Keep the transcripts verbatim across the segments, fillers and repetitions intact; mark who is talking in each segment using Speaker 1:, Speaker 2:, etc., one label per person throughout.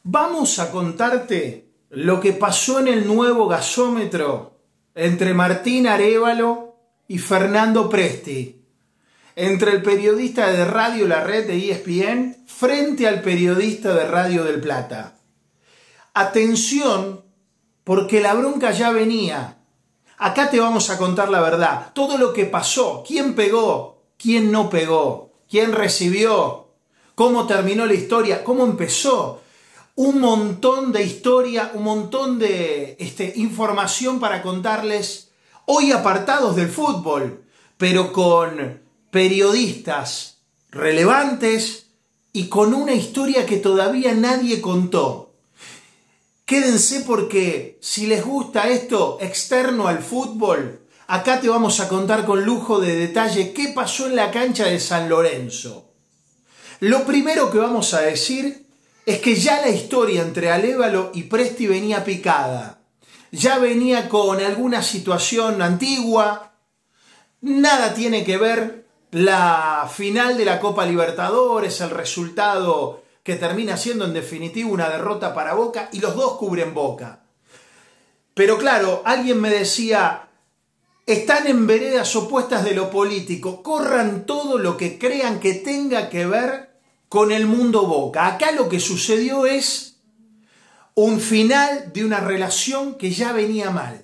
Speaker 1: Vamos a contarte lo que pasó en el nuevo gasómetro entre Martín Arévalo y Fernando Presti, entre el periodista de Radio La Red de E S P N frente al periodista de Radio del Plata. Atención, porque la bronca ya venía. Acá te vamos a contar la verdad, todo lo que pasó, quién pegó, quién no pegó, quién recibió, cómo terminó la historia, cómo empezó. Un montón de historia, un montón de este, información para contarles, hoy apartados del fútbol, pero con periodistas relevantes y con una historia que todavía nadie contó. Quédense porque si les gusta esto externo al fútbol, acá te vamos a contar con lujo de detalle qué pasó en la cancha de San Lorenzo. Lo primero que vamos a decir es que ya la historia entre Arévalo y Presti venía picada. Ya venía con alguna situación antigua. Nada tiene que ver la final de la Copa Libertadores, el resultado que termina siendo en definitiva una derrota para Boca, y los dos cubren Boca. Pero claro, alguien me decía, están en veredas opuestas de lo político, corran todo lo que crean que tenga que ver con el mundo Boca. Acá lo que sucedió es un final de una relación que ya venía mal.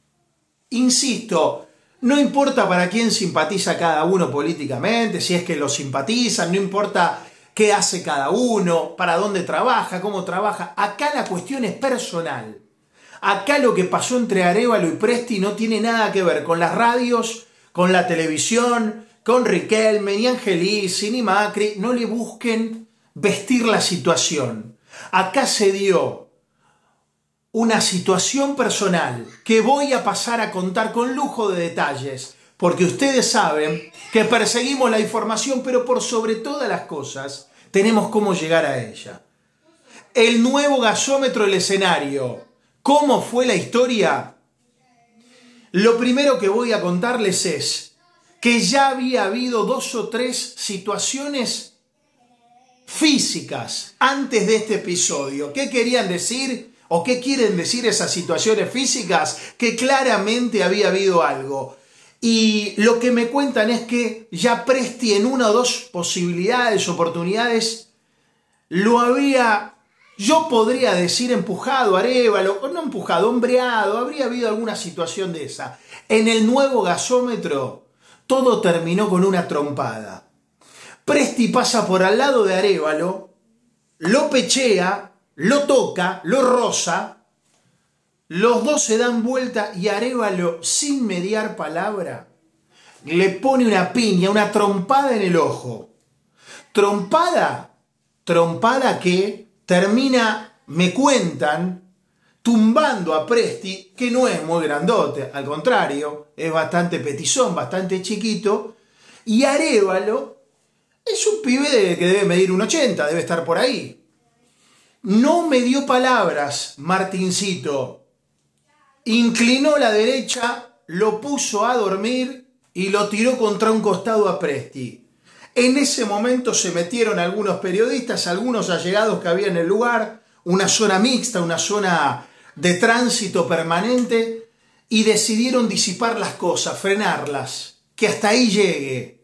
Speaker 1: Insisto, no importa para quién simpatiza cada uno políticamente, si es que lo simpatizan, no importa qué hace cada uno, para dónde trabaja, cómo trabaja. Acá la cuestión es personal. Acá lo que pasó entre Arévalo y Presti no tiene nada que ver con las radios, con la televisión, con Riquelme, ni Angelici, ni Macri. No le busquen vestir la situación. Acá se dio una situación personal que voy a pasar a contar con lujo de detalles, porque ustedes saben que perseguimos la información, pero por sobre todas las cosas tenemos cómo llegar a ella. El nuevo gasómetro, el escenario. ¿Cómo fue la historia? Lo primero que voy a contarles es que ya había habido dos o tres situaciones físicas antes de este episodio. ¿Qué querían decir o qué quieren decir esas situaciones físicas? Que claramente había habido algo. Y lo que me cuentan es que ya Presti en una o dos posibilidades, oportunidades, lo había, yo podría decir, empujado a Arévalo, o no empujado, hombreado, habría habido alguna situación de esa. En el nuevo gasómetro, todo terminó con una trompada. Presti pasa por al lado de Arévalo, lo pechea, lo toca, lo roza. Los dos se dan vuelta y Arévalo, sin mediar palabra, le pone una piña, una trompada en el ojo. Trompada, trompada que termina, me cuentan, tumbando a Presti, que no es muy grandote, al contrario, es bastante petizón, bastante chiquito, y Arévalo es un pibe que debe medir un ochenta, debe estar por ahí. No me dio palabras, Martincito. Inclinó la derecha, lo puso a dormir y lo tiró contra un costado a Presti. En ese momento se metieron algunos periodistas, algunos allegados que había en el lugar, una zona mixta, una zona de tránsito permanente, y decidieron disipar las cosas, frenarlas, que hasta ahí llegue.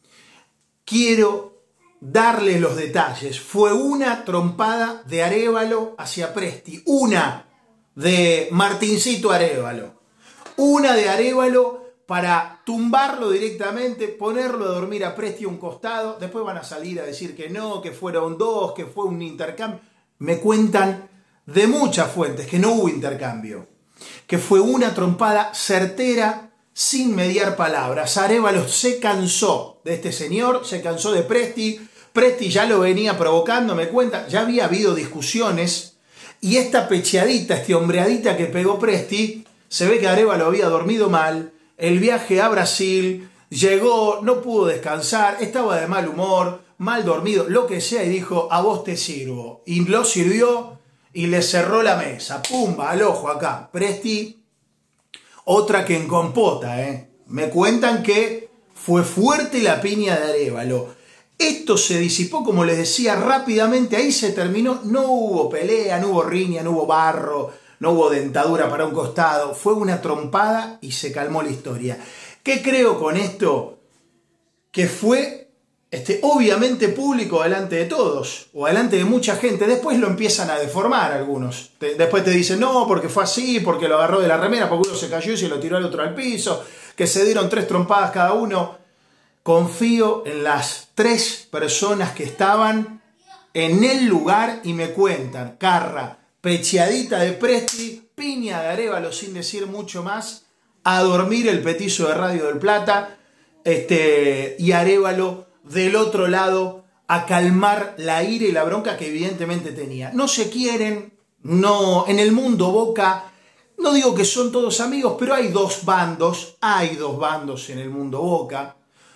Speaker 1: Quiero darles los detalles. Fue una trompada de Arévalo hacia Presti, una de Martincito Arévalo, una de Arévalo para tumbarlo directamente, ponerlo a dormir a Presti a un costado. Después van a salir a decir que no, que fueron dos, que fue un intercambio. Me cuentan de muchas fuentes que no hubo intercambio, que fue una trompada certera, sin mediar palabras. Arévalo se cansó de este señor, se cansó de Presti. Presti ya lo venía provocando, me cuentan, ya había habido discusiones. Y esta pecheadita, esta hombreadita que pegó Presti, se ve que Arévalo había dormido mal, el viaje a Brasil, llegó, no pudo descansar, estaba de mal humor, mal dormido, lo que sea, y dijo, a vos te sirvo. Y lo sirvió y le cerró la mesa, pumba, al ojo acá. Presti, otra que en compota, ¿eh? Me cuentan que fue fuerte la piña de Arévalo. Esto se disipó, como les decía, rápidamente, ahí se terminó, no hubo pelea, no hubo riña, no hubo barro, no hubo dentadura para un costado, fue una trompada y se calmó la historia. ¿Qué creo con esto? Que fue este, obviamente público delante de todos, o delante de mucha gente. Después lo empiezan a deformar algunos. Te, después te dicen, no, porque fue así, porque lo agarró de la remera, porque uno se cayó y se lo tiró al otro al piso, que se dieron tres trompadas cada uno. Confío en las tres personas que estaban en el lugar y me cuentan. Carra, pecheadita de Presti, piña de Arévalo sin decir mucho más, a dormir el petizo de Radio del Plata, este, y Arévalo del otro lado a calmar la ira y la bronca que evidentemente tenía. No se quieren, no, en el mundo Boca, no digo que son todos amigos, pero hay dos bandos, hay dos bandos en el mundo Boca.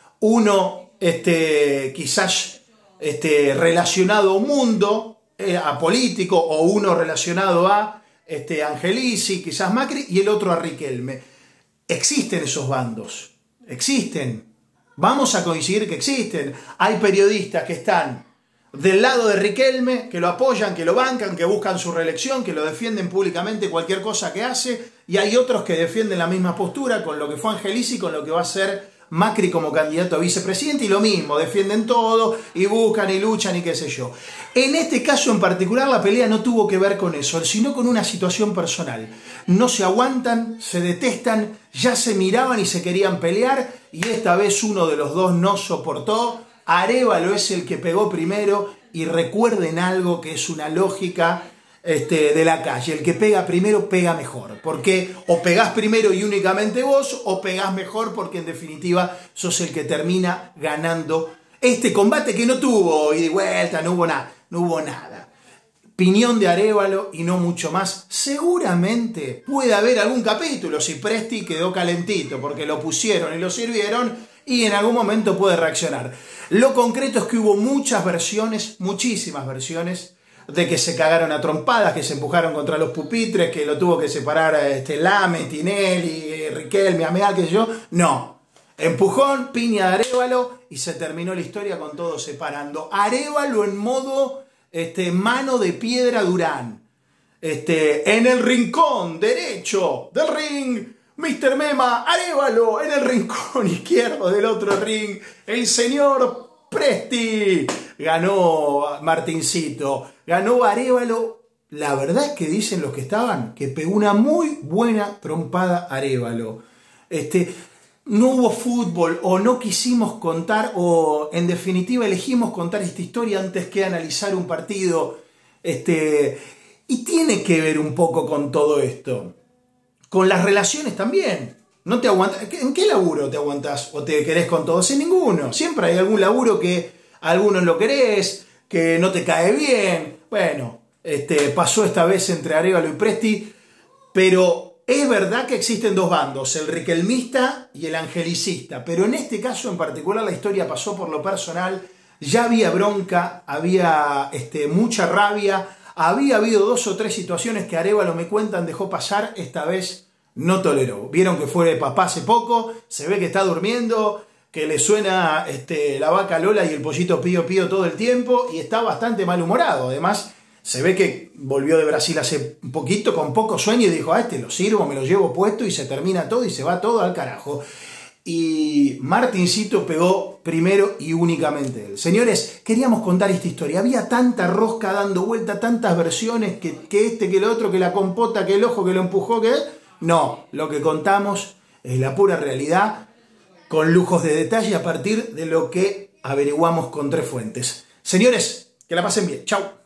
Speaker 1: Uno, este, quizás este, relacionado a un mundo, eh, a político, o uno relacionado a este, Angelici, quizás Macri, y el otro a Riquelme. Existen esos bandos, existen. Vamos a coincidir que existen. Hay periodistas que están del lado de Riquelme, que lo apoyan, que lo bancan, que buscan su reelección, que lo defienden públicamente cualquier cosa que hace, y hay otros que defienden la misma postura con lo que fue Angelici, con lo que va a ser Macri como candidato a vicepresidente, y lo mismo, defienden todo y buscan y luchan y qué sé yo. En este caso en particular la pelea no tuvo que ver con eso, sino con una situación personal. No se aguantan, se detestan, ya se miraban y se querían pelear, y esta vez uno de los dos no soportó. Arévalo es el que pegó primero, y recuerden algo que es una lógica Este, de la calle: el que pega primero pega mejor, porque o pegás primero y únicamente vos, o pegás mejor porque en definitiva sos el que termina ganando este combate, que no tuvo ida y vuelta, no hubo nada, no hubo nada. Piñón de Arévalo y no mucho más. Seguramente puede haber algún capítulo si Presti quedó calentito porque lo pusieron y lo sirvieron, y en algún momento puede reaccionar. Lo concreto es que hubo muchas versiones, muchísimas versiones, de que se cagaron a trompadas, que se empujaron contra los pupitres, que lo tuvo que separar este, Lame, Tinelli, Riquelme, Ameal, qué sé yo. No. Empujón, piña de Arévalo, y se terminó la historia con todos separando. Arévalo en modo este, mano de piedra Durán. Este, en el rincón derecho del ring, mister Mema, Arévalo. En el rincón izquierdo del otro ring, el señor Presti. Ganó Martincito, ganó Arévalo. La verdad es que dicen los que estaban que pegó una muy buena trompada Arévalo. Este, no hubo fútbol, o no quisimos contar, o en definitiva elegimos contar esta historia antes que analizar un partido. Este, y tiene que ver un poco con todo esto, con las relaciones también. No te aguantas. ¿En qué laburo te aguantás o te querés con todos? En ninguno. Siempre hay algún laburo que a algunos lo querés, que no te cae bien. Bueno, este, pasó esta vez entre Arévalo y Presti, pero es verdad que existen dos bandos, el riquelmista y el angelicista, pero en este caso en particular la historia pasó por lo personal. Ya había bronca, había este, mucha rabia, había habido dos o tres situaciones que Arévalo, me cuentan, dejó pasar. Esta vez no toleró. Vieron que fue de papá hace poco, se ve que está durmiendo, que le suena este, la vaca Lola y el pollito Pío Pío todo el tiempo, y está bastante malhumorado. Además, se ve que volvió de Brasil hace un poquito con poco sueño y dijo: a este lo sirvo, me lo llevo puesto, y se termina todo y se va todo al carajo. Y Martincito pegó primero y únicamente él. Señores, queríamos contar esta historia. Había tanta rosca dando vuelta, tantas versiones, que, que este, que el otro, que la compota, que el ojo, que lo empujó, que... No, lo que contamos es la pura realidad, con lujos de detalle a partir de lo que averiguamos con tres fuentes. Señores, que la pasen bien. Chau.